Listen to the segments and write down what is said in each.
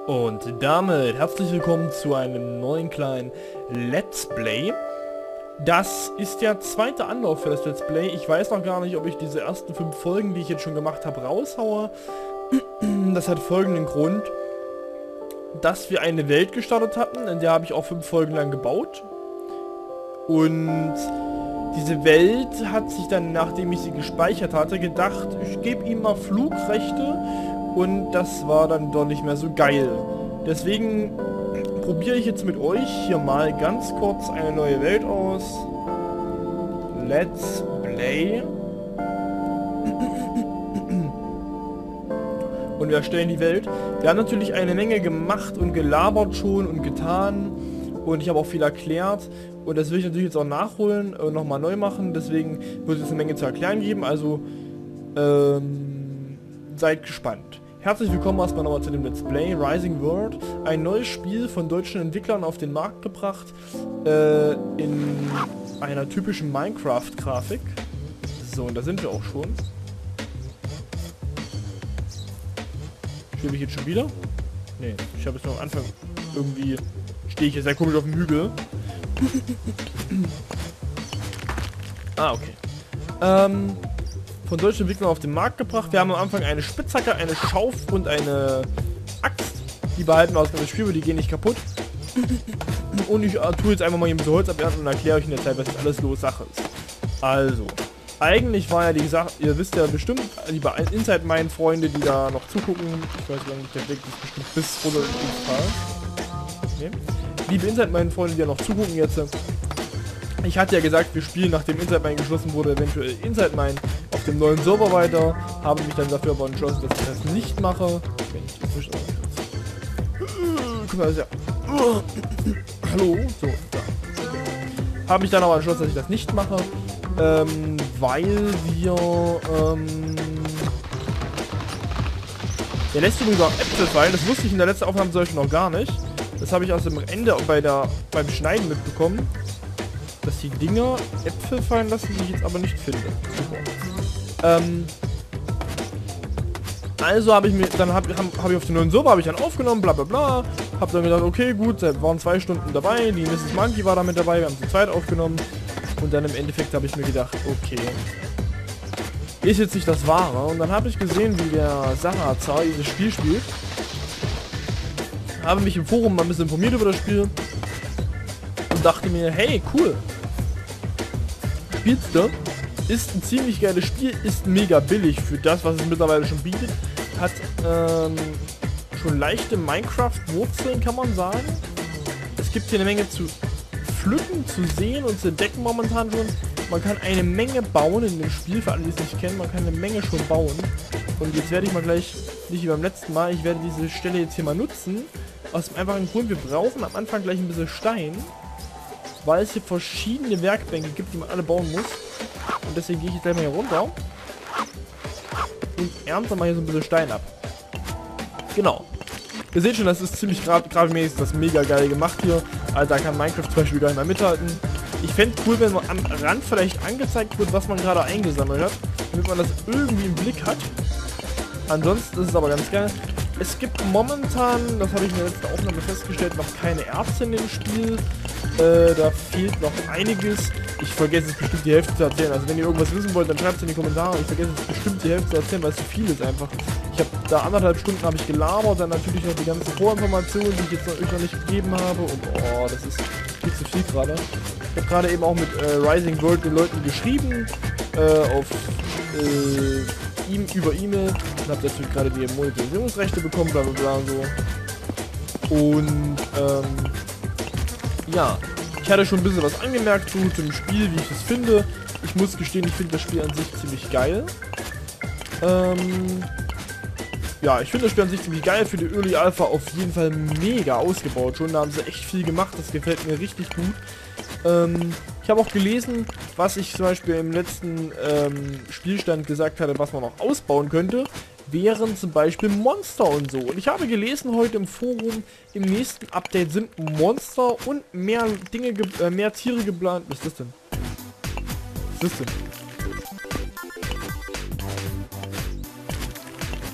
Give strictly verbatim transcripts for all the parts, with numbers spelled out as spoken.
Und damit herzlich willkommen zu einem neuen kleinen Let's Play. Das ist der zweite Anlauf für das Let's Play. Ich weiß noch gar nicht, ob ich diese ersten fünf Folgen, die ich jetzt schon gemacht habe, raushaue. Das hat folgenden Grund, dass wir eine Welt gestartet hatten, in der habe ich auch fünf Folgen lang gebaut. Und diese Welt hat sich dann, nachdem ich sie gespeichert hatte, gedacht, ich gebe ihm mal Flugrechte. Und das war dann doch nicht mehr so geil. Deswegen probiere ich jetzt mit euch hier mal ganz kurz eine neue Welt aus. Let's Play. Und wir erstellen die Welt. Wir haben natürlich eine Menge gemacht und gelabert schon und getan. Und ich habe auch viel erklärt. Und das will ich natürlich jetzt auch nachholen und nochmal neu machen. Deswegen wird es eine Menge zu erklären geben. Also ähm, seid gespannt. Herzlich willkommen erstmal nochmal zu dem Let's Play Rising World. Ein neues Spiel von deutschen Entwicklern auf den Markt gebracht. Äh, in einer typischen Minecraft-Grafik. So, und da sind wir auch schon. Stehe ich jetzt schon wieder? Ne, ich habe jetzt noch am Anfang irgendwie... Stehe ich jetzt sehr komisch auf dem Hügel. Ah, okay. Ähm... von deutschen Entwicklern auf den Markt gebracht. Wir haben am Anfang eine Spitzhacke, eine Schaufel und eine Axt. Die behalten wir aus dem Spiel, weil die gehen nicht kaputt. Und ich äh, tue jetzt einfach mal hier ein bisschen Holz abernten und erkläre euch in der Zeit, was jetzt alles los Sache ist. Also, eigentlich war ja die Sache, ihr wisst ja bestimmt, liebe Inside-Mine-Freunde, die da noch zugucken, ich weiß gar nicht, der Weg ist bestimmt bis runter ins Tal. Okay. Liebe Inside-Mine-Freunde, die da noch zugucken jetzt, ich hatte ja gesagt, wir spielen, nachdem Inside Mine geschlossen wurde, eventuell Inside Mine auf dem neuen Server weiter. Habe mich dann dafür aber entschlossen, dass ich das nicht mache. Wenn ich das nicht Guck mal, das ist ja... Hallo? So, da. Habe mich dann aber entschlossen, dass ich das nicht mache. Ähm, weil wir... Ähm der lässt übrigens auch Äpfel fallen. Das wusste ich in der letzten Aufnahme solche noch gar nicht. Das habe ich aus dem Ende bei der, beim Schneiden mitbekommen. Dass die Dinger Äpfel fallen lassen, die ich jetzt aber nicht finde. Super. Ähm, also habe ich mir, dann habe hab, hab ich auf den neuen Server habe ich dann aufgenommen, bla bla bla. Hab dann gedacht, okay, gut, wir waren zwei Stunden dabei, die Misses Monkey war da mit dabei, wir haben zu zweit aufgenommen. Und dann im Endeffekt habe ich mir gedacht, okay, ist jetzt nicht das Wahre. Und dann habe ich gesehen, wie der Sarazar dieses Spiel spielt. Habe mich im Forum mal ein bisschen informiert über das Spiel. Und dachte mir, hey, cool. Speedster ist ein ziemlich geiles Spiel, ist mega billig für das, was es mittlerweile schon bietet. Hat ähm, schon leichte Minecraft-Wurzeln, kann man sagen. Es gibt hier eine Menge zu pflücken, zu sehen und zu entdecken momentan schon. Man kann eine Menge bauen in dem Spiel, für alle, die es nicht kennen. Man kann eine Menge schon bauen. Und jetzt werde ich mal gleich, nicht wie beim letzten Mal, ich werde diese Stelle jetzt hier mal nutzen. Aus dem einfachen Grund, wir brauchen am Anfang gleich ein bisschen Stein. Weil es hier verschiedene Werkbänke gibt, die man alle bauen muss. Und deswegen gehe ich jetzt gleich mal hier runter. Und ernte mal hier so ein bisschen Stein ab. Genau. Ihr seht schon, das ist ziemlich grafikmäßig, das ist mega geil gemacht hier. Also da kann Minecraft zum Beispiel gar nicht mehr mithalten. Ich fände es cool, wenn man am Rand vielleicht angezeigt wird, was man gerade eingesammelt hat. Damit man das irgendwie im Blick hat. Ansonsten ist es aber ganz geil. Es gibt momentan, das habe ich in der letzten Aufnahme festgestellt, noch keine Ärzte in dem Spiel. Äh, da fehlt noch einiges. Ich vergesse jetzt bestimmt die Hälfte zu erzählen. Also wenn ihr irgendwas wissen wollt, dann schreibt es in die Kommentare. Ich vergesse jetzt bestimmt die Hälfte zu erzählen, weil es zu viel ist einfach. Ich habe da anderthalb Stunden habe ich gelabert, dann natürlich noch die ganzen Vorinformationen, die ich jetzt noch, euch noch nicht gegeben habe. Und oh, das ist viel zu viel gerade. Ich habe gerade eben auch mit äh, Rising World den Leuten geschrieben. Äh, auf äh, ihm über E-Mail. Und habe natürlich gerade die Monetarisierungsrechte bekommen, bla bla bla so. Und ähm, ja, ich hatte schon ein bisschen was angemerkt zu, zu dem Spiel, wie ich es finde. Ich muss gestehen, ich finde das Spiel an sich ziemlich geil. Ähm, ja, ich finde das Spiel an sich ziemlich geil. Für die Early Alpha auf jeden Fall mega ausgebaut schon. Da haben sie echt viel gemacht. Das gefällt mir richtig gut. Ähm, ich habe auch gelesen, was ich zum Beispiel im letzten ähm, Spielstand gesagt hatte, was man noch ausbauen könnte. Wären zum Beispiel Monster und so. Und ich habe gelesen heute im Forum, im nächsten Update sind Monster und mehr Dinge, äh, mehr Tiere geplant. Was ist das denn? Was ist das denn?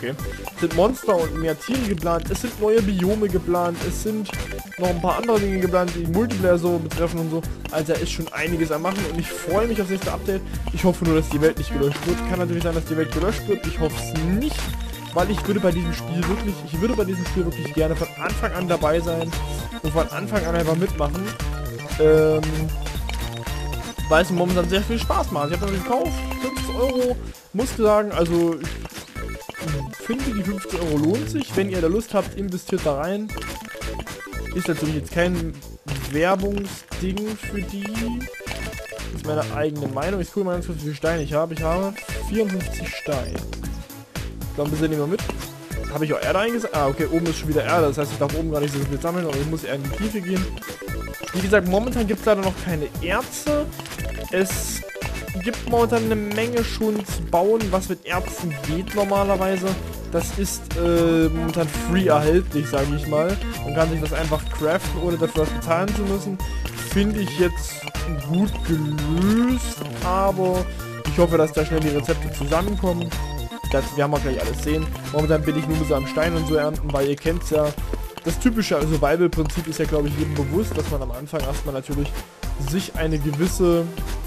okay. Es sind Monster und mehr Tiere geplant, es sind neue Biome geplant, es sind noch ein paar andere Dinge geplant, die Multiplayer so betreffen und so. Also da ist schon einiges am Machen und ich freue mich aufs nächste Update. Ich hoffe nur, dass die Welt nicht gelöscht wird. Kann natürlich sein, dass die Welt gelöscht wird. Ich hoffe es nicht, weil ich würde bei diesem Spiel wirklich, ich würde bei diesem Spiel wirklich gerne von Anfang an dabei sein und von Anfang an einfach mitmachen. Ähm, weil es momentan sehr viel Spaß macht. Ich habe das gekauft, fünfzig Euro, muss sagen, also ich finde, die fünfzig Euro lohnt sich. Wenn ihr da Lust habt, investiert da rein. Ist natürlich jetzt kein Werbungsding für die. Das ist meine eigene Meinung. Ich gucke mal ganz kurz, wie viele Steine ich habe. Ich habe vierundfünfzig Steine. Ich glaube, ein bisschen nehmen wir mit. Habe ich auch Erde eingesetzt? Ah, okay, oben ist schon wieder Erde. Das heißt, ich darf oben gar nicht so viel sammeln, aber ich muss eher in die Tiefe gehen. Wie gesagt, momentan gibt es leider noch keine Erze. Es gibt momentan eine Menge schon zu bauen, was mit Erzen geht normalerweise. Das ist äh, momentan free erhältlich, sage ich mal. Man kann sich das einfach craften, ohne dafür was bezahlen zu müssen. Finde ich jetzt gut gelöst, aber ich hoffe, dass da schnell die Rezepte zusammenkommen. Das werden wir gleich alles sehen. Momentan bin ich nur so am Stein und so ernten, weil ihr kennt es ja. Das typische Survival-Prinzip ist ja, glaube ich, jedem bewusst, dass man am Anfang erstmal natürlich sich eine gewisse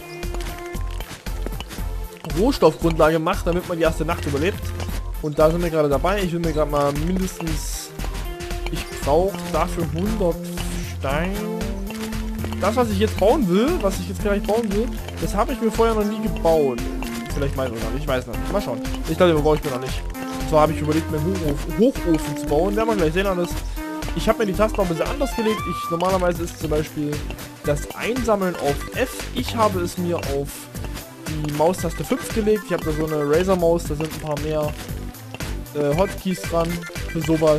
Rohstoffgrundlage macht, damit man die erste Nacht überlebt. Und da sind wir gerade dabei. Ich will mir gerade mal mindestens... Ich brauche dafür hundert Steine. Das, was ich jetzt bauen will, was ich jetzt gleich bauen will, das habe ich mir vorher noch nie gebaut. Vielleicht mal noch nicht, ich weiß noch nicht. Mal schauen. Ich glaube, den baue ich mir noch nicht. Und zwar habe ich überlegt, mir einen Hochofen, Hochofen zu bauen. Werden wir gleich sehen alles. Ich habe mir die Tasten noch ein bisschen anders gelegt. Ich, normalerweise ist zum Beispiel das Einsammeln auf F. Ich habe es mir auf die Maustaste fünf gelegt. Ich habe da so eine Razer-Maus, da sind ein paar mehr äh, Hotkeys dran für sowas.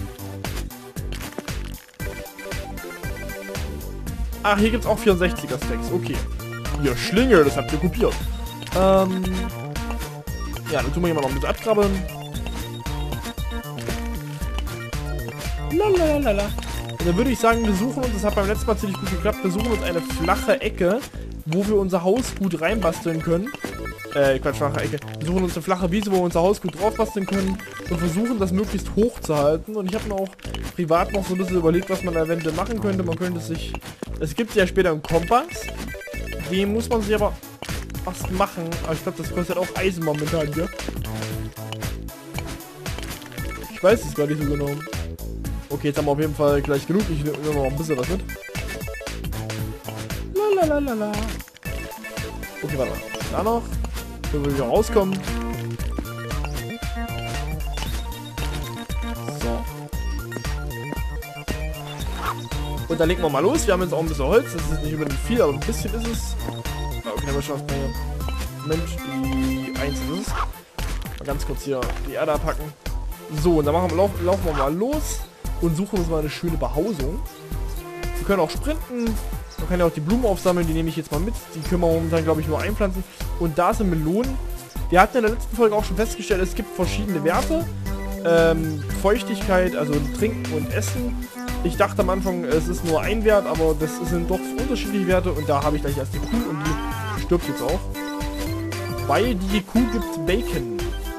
Ach, hier gibt es auch vierundsechziger Stacks. Okay. Ihr Schlingel, das habt ihr kopiert. Ähm. Ja, dann tun wir hier mal noch ein bisschen abkrabbeln. Lalalala. Und dann würde ich sagen, wir suchen uns, das hat beim letzten Mal ziemlich gut geklappt, wir suchen uns eine flache Ecke, wo wir unser Haus gut reinbasteln können. Äh, Quatsch, flache Ecke. Wir suchen uns eine flache Wiese, wo wir unser Haus gut drauf basteln können und versuchen, das möglichst hoch zu halten. Und ich habe mir auch privat noch so ein bisschen überlegt, was man da eventuell machen könnte. Man könnte sich... Es gibt ja später einen Kompass. Den muss man sich aber was machen. Aber ich glaube, das kostet auch Eisen momentan, ja? Ich weiß es gar nicht so genau. Okay, jetzt haben wir auf jeden Fall gleich genug. Ich nehme noch ein bisschen was mit. Lalalala. Okay, warte mal. Da noch. Können wir wieder rauskommen. So. Und dann legen wir mal los. Wir haben jetzt auch ein bisschen Holz. Das ist nicht unbedingt viel, aber ein bisschen ist es. Okay, dann schauen wir mal hier. Mensch, die eins ist es. Mal ganz kurz hier die Erde abpacken. So, und dann machen wir, laufen, laufen wir mal los und suchen uns mal eine schöne Behausung. Wir können auch sprinten. Man kann ja auch die Blumen aufsammeln, die nehme ich jetzt mal mit. Die können wir momentan, glaube ich, nur einpflanzen. Und da sind Melonen. Wir hatten in der letzten Folge auch schon festgestellt, es gibt verschiedene Werte. Ähm, Feuchtigkeit, also Trinken und Essen. Ich dachte am Anfang, es ist nur ein Wert, aber das sind doch unterschiedliche Werte. Und da habe ich gleich erst die Kuh und die stirbt jetzt auch. Weil die Kuh gibt Bacon.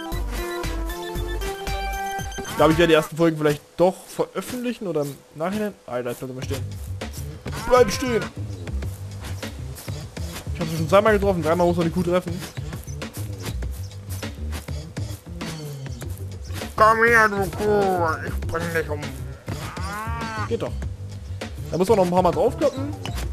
Ich glaube, ich werde die ersten Folgen vielleicht doch veröffentlichen oder im Nachhinein. Alter, jetzt bleibt er mal stehen. Bleib stehen! Ich habe sie schon zweimal getroffen, dreimal muss man die Kuh treffen. Komm her, du Kuh! Ich bring dich um. Geht doch. Da muss man noch ein paar Mal draufkloppen.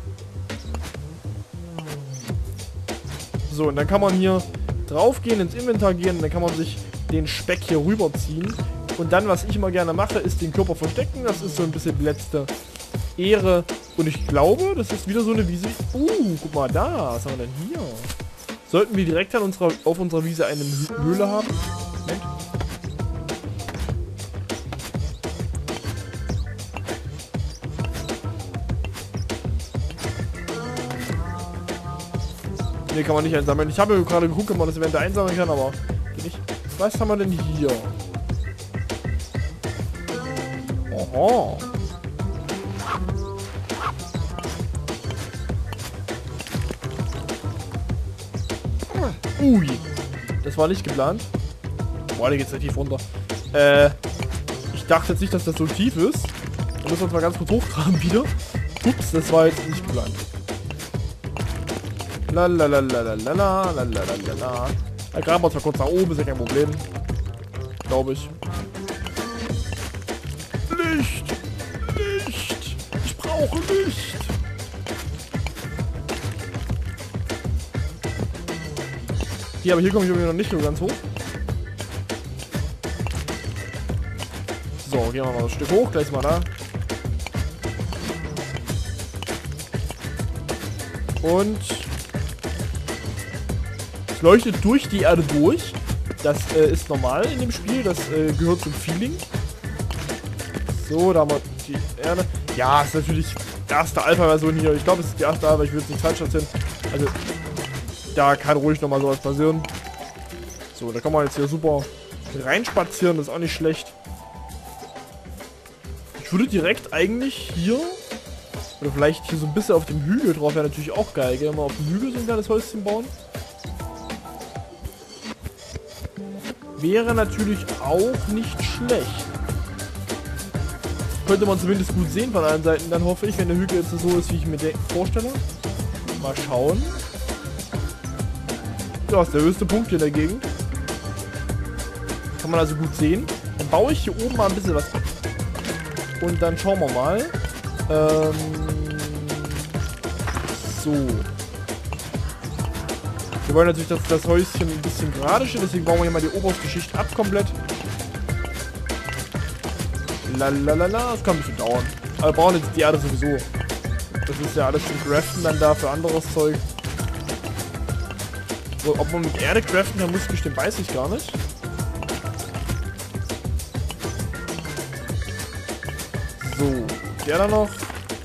So, und dann kann man hier drauf gehen, ins Inventar gehen, dann kann man sich den Speck hier rüberziehen. Und dann, was ich immer gerne mache, ist den Körper verstecken. Das ist so ein bisschen die letzte Ehre. Und ich glaube, das ist wieder so eine Wiese. Uh, guck mal da. Was haben wir denn hier? Sollten wir direkt an unserer, auf unserer Wiese eine Höhle haben? Moment. Ne, kann man nicht einsammeln. Ich habe gerade geguckt, ob man das eventuell einsammeln kann, aber geht nicht. Was haben wir denn hier? Oho. Ui. Das war nicht geplant. Boah, der geht sehr tief runter. Äh, ich dachte jetzt nicht, dass das so tief ist. Da müssen wir uns mal ganz kurz hochgraben wieder. Ups, das war jetzt nicht geplant. Lalalalalalala, lalalala. Da graben wir zwar kurz nach oben, ist ja kein Problem. Glaube ich. Licht! Licht! Ich brauche Licht! Hier, aber hier komme ich irgendwie noch nicht so ganz hoch. So, gehen wir mal ein Stück hoch, gleich mal da. Und es leuchtet durch die Erde durch. Das äh, ist normal in dem Spiel, das äh, gehört zum Feeling. So, da haben wir die Erde. Ja, ist natürlich die erste Alpha-Version hier. Ich glaube, es ist die erste Alpha, ich will jetzt nicht falsch erzählen. Also, da kann ruhig nochmal sowas passieren. So, da kann man jetzt hier super reinspazieren, das ist auch nicht schlecht. Ich würde direkt eigentlich hier, oder vielleicht hier so ein bisschen auf dem Hügel drauf, wäre natürlich auch geil. Gehen wir mal auf dem Hügel so ein kleines Häuschen bauen. Wäre natürlich auch nicht schlecht. Könnte man zumindest gut sehen von allen Seiten, dann hoffe ich, wenn der Hügel jetzt so ist, wie ich mir vorstelle. Mal schauen. Ja, ist der höchste Punkt hier in der Gegend. Kann man also gut sehen. Dann baue ich hier oben mal ein bisschen was ab. Und dann schauen wir mal. Ähm, so. Wir wollen natürlich, dass das Häuschen ein bisschen gerade steht, deswegen bauen wir hier mal die oberste Schicht ab komplett. Lalalala, das kann ein bisschen dauern. Aber wir brauchen jetzt die Erde sowieso. Das ist ja alles zum Craften dann da für anderes Zeug. So, ob man mit Erde craften kann, muss ich bestimmt, weiß ich gar nicht. So, der da noch.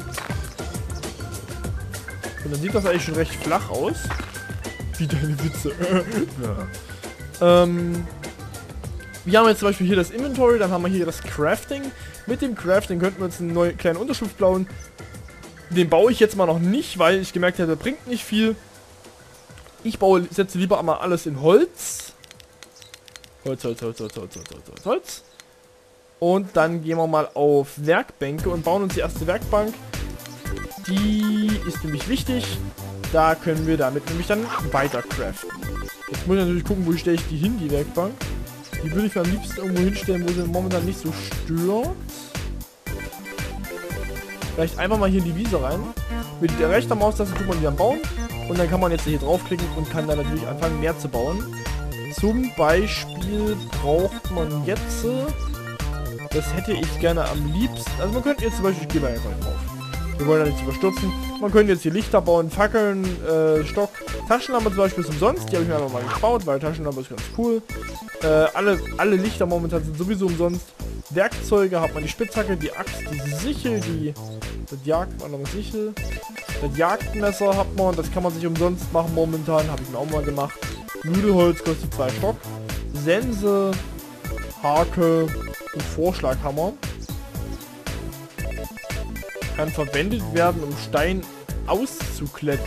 Und dann sieht das eigentlich schon recht flach aus. Wie deine Witze. ja. ähm, wir haben jetzt zum Beispiel hier das Inventory, dann haben wir hier das Crafting. Mit dem Crafting könnten wir uns einen neuen kleinen Unterschrift bauen. Den baue ich jetzt mal noch nicht, weil ich gemerkt habe, der bringt nicht viel. Ich baue, setze lieber einmal alles in Holz. Holz, Holz, Holz, Holz, Holz, Holz, Holz, Holz. Und dann gehen wir mal auf Werkbänke und bauen uns die erste Werkbank. Die ist nämlich wichtig. Da können wir damit nämlich dann weiter craften. Jetzt muss ich natürlich gucken, wo stelle ich die hin, die Werkbank. Die würde ich mir am liebsten irgendwo hinstellen, wo sie momentan nicht so stört. Vielleicht einfach mal hier in die Wiese rein. Mit der rechten Maustaste tut man die dann bauen. Und dann kann man jetzt hier draufklicken und kann dann natürlich anfangen, mehr zu bauen. Zum Beispiel braucht man jetzt... Das hätte ich gerne am liebsten... Also man könnte jetzt zum Beispiel... Ich gehe mal einfach drauf. Wir wollen da nichts überstürzen. Man könnte jetzt hier Lichter bauen, Fackeln, äh, Stock. Taschenlampe zum Beispiel ist umsonst. Die habe ich mir einfach mal gebaut, weil Taschenlampe ist ganz cool. Äh, alle, alle Lichter momentan sind sowieso umsonst. Werkzeuge hat man die Spitzhacke, die Axt, die Sichel, die... Das Jagd... Warte, Sichel... Das Jagdmesser hat man, das kann man sich umsonst machen momentan, habe ich mir auch mal gemacht. Nudelholz kostet zwei Stock. Sense, Hake und Vorschlaghammer. Kann verwendet werden, um Stein auszukletten.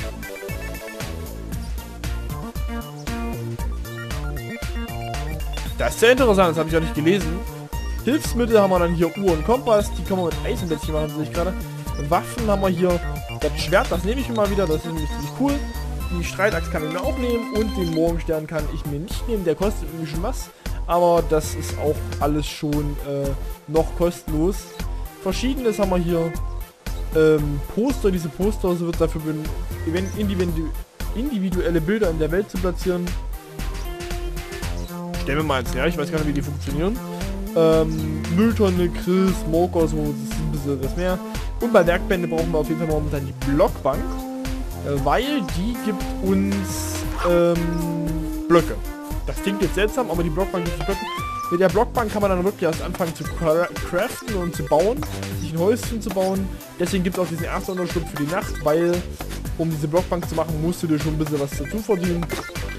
Das ist sehr interessant, das habe ich auch nicht gelesen. Hilfsmittel haben wir dann hier Uhr und Kompass, die kann man mit Eisenblättchen machen, sehe ich gerade. Waffen haben wir hier das Schwert, das nehme ich mir mal wieder, das ist nämlich ziemlich cool. Die Streitaxt kann ich mir auch nehmen und den Morgenstern kann ich mir nicht nehmen, der kostet irgendwie schon was. Aber das ist auch alles schon äh, noch kostenlos. Verschiedenes haben wir hier. Ähm, Poster, diese Poster so wird dafür individu individuelle Bilder in der Welt zu platzieren. Stellen wir mal eins her, ich weiß gar nicht, wie die funktionieren. Ähm, Mülltonne, Grill, Smoker, so, das ist ein bisschen was mehr. Und bei Werkbände brauchen wir auf jeden Fall momentan die Blockbank, äh, weil die gibt uns ähm, Blöcke. Das klingt jetzt seltsam, aber die Blockbank gibt uns Blöcke. Mit der Blockbank kann man dann wirklich erst anfangen zu craften und zu bauen, sich ein Häuschen zu bauen. Deswegen gibt es auch diesen ersten Unterschlupf für die Nacht, weil um diese Blockbank zu machen, musst du dir schon ein bisschen was dazu verdienen.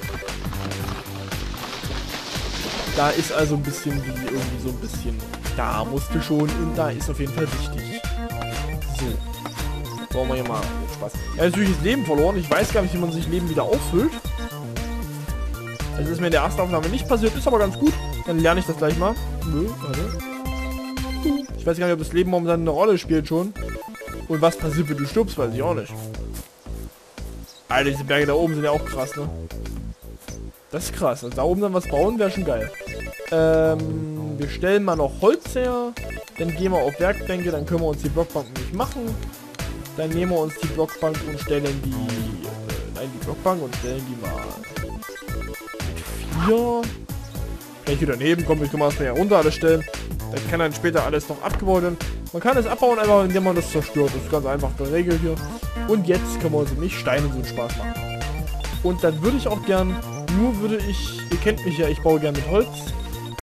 Da ist also ein bisschen wie irgendwie so ein bisschen, da musst du schon und da ist auf jeden Fall wichtig. So. Bauen wir hier mal Spaß. Ja, natürlich ist Leben verloren. Ich weiß gar nicht, wie man sich Leben wieder auffüllt. Das ist mir in der ersten Aufnahme nicht passiert, ist aber ganz gut. Dann lerne ich das gleich mal. Nö, warte. Ich weiß gar nicht, ob das Leben momentan eine Rolle spielt schon. Und was passiert, wenn du stirbst, weiß ich auch nicht. Alter, diese Berge da oben sind ja auch krass, ne? Das ist krass. Also da oben dann was bauen, wäre schon geil. Ähm, wir stellen mal noch Holz her. Dann gehen wir auf Werkbänke, dann können wir uns die Blockbank nicht machen. Dann nehmen wir uns die Blockbank und stellen die... Äh, nein, die Blockbank und stellen die mal... mit vier. Gleich wieder daneben, komm, wir können mal erstmal hier runter alles stellen. Dann kann dann später alles noch abgebaut werden. Man kann es abbauen, einfach indem man das zerstört. Das ist ganz einfach geregelt hier. Und jetzt können wir uns nicht Steine so einen Spaß machen. Und dann würde ich auch gern, nur würde ich, ihr kennt mich ja, ich baue gern mit Holz.